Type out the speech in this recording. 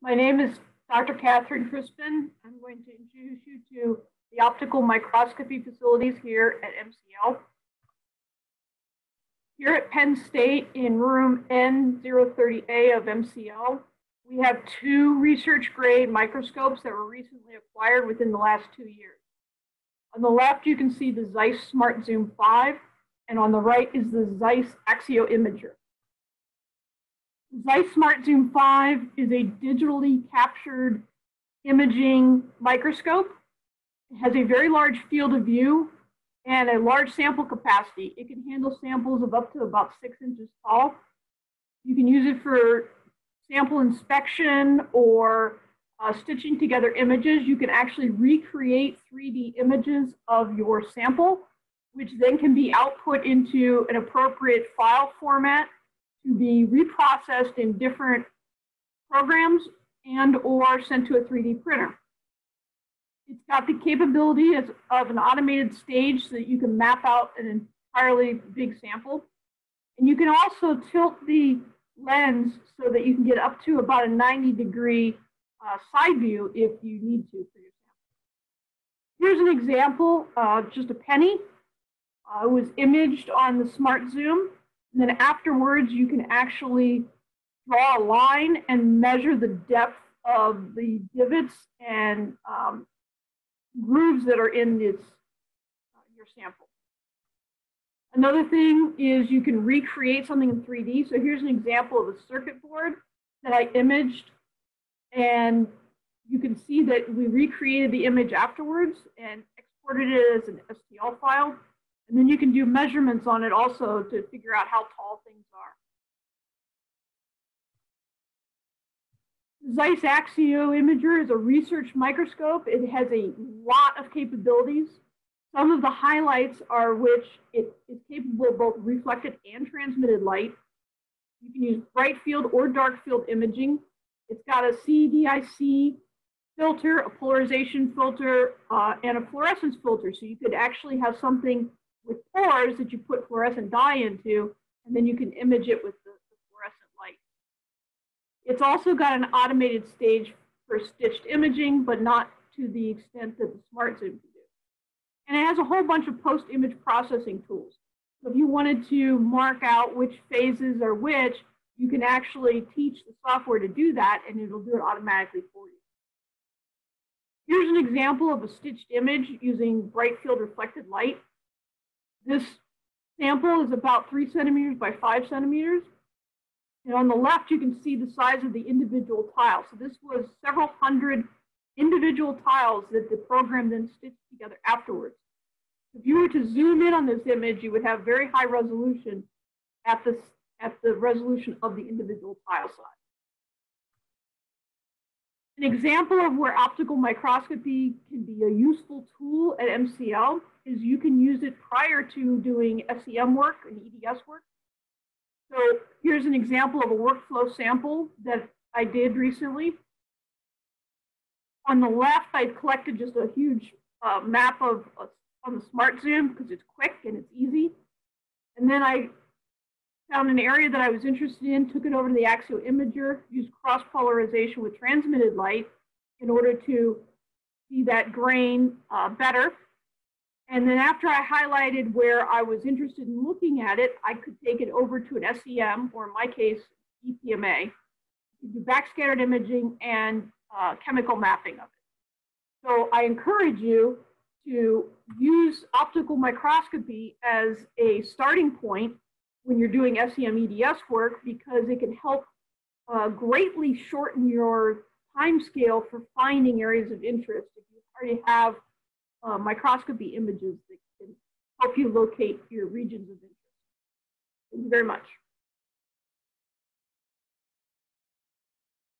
My name is Dr. Catherine Crispin. I'm going to introduce you to the optical microscopy facilities here at MCL. Here at Penn State in room N030A of MCL, we have two research grade microscopes that were recently acquired within the last 2 years. On the left, you can see the Zeiss Smart Zoom 5, and on the right is the Zeiss Axio Imager. Zeiss Smart Zoom 5 is a digitally captured imaging microscope. It has a very large field of view and a large sample capacity. It can handle samples of up to about 6 inches tall. You can use it for sample inspection or stitching together images. You can actually recreate 3D images of your sample, which then can be output into an appropriate file format to be reprocessed in different programs and or sent to a 3D printer. It's got the capability of an automated stage so that you can map out an entirely big sample. And you can also tilt the lens so that you can get up to about a 90-degree side view if you need to for your sample. Here's an example, just a penny. It was imaged on the Smart Zoom. And then afterwards, you can actually draw a line and measure the depth of the divots and grooves that are in your sample. Another thing is you can recreate something in 3D. So here's an example of a circuit board that I imaged. And you can see that we recreated the image afterwards and exported it as an STL file. And then you can do measurements on it also to figure out how tall things are. The Zeiss Axio Imager is a research microscope. It has a lot of capabilities. Some of the highlights are which it is capable of both reflected and transmitted light. You can use bright field or dark field imaging. It's got a CDIC filter, a polarization filter, and a fluorescence filter. So you could actually have something with pores that you put fluorescent dye into, and then you can image it with the fluorescent light. It's also got an automated stage for stitched imaging, but not to the extent that the Smart Zoom can do. And it has a whole bunch of post-image processing tools. So if you wanted to mark out which phases are which, you can actually teach the software to do that, and it'll do it automatically for you. Here's an example of a stitched image using bright field reflected light. This sample is about 3 centimeters by 5 centimeters. And on the left, you can see the size of the individual tiles. So this was several hundred individual tiles that the program then stitched together afterwards. If you were to zoom in on this image, you would have very high resolution at the resolution of the individual tile size. An example of where optical microscopy can be a useful tool at MCL is you can use it prior to doing SEM work and EDS work. So here's an example of a workflow sample that I did recently. On the left, I collected just a huge map on the Smart Zoom because it's quick and it's easy. And then I found an area that I was interested in, took it over to the Axio Imager, used cross-polarization with transmitted light in order to see that grain better. And then after I highlighted where I was interested in looking at it, I could take it over to an SEM, or in my case, EPMA, to do backscattered imaging and chemical mapping of it. So I encourage you to use optical microscopy as a starting point when you're doing SEM EDS work, because it can help greatly shorten your time scale for finding areas of interest if you already have microscopy images that can help you locate your regions of interest. Thank you very much.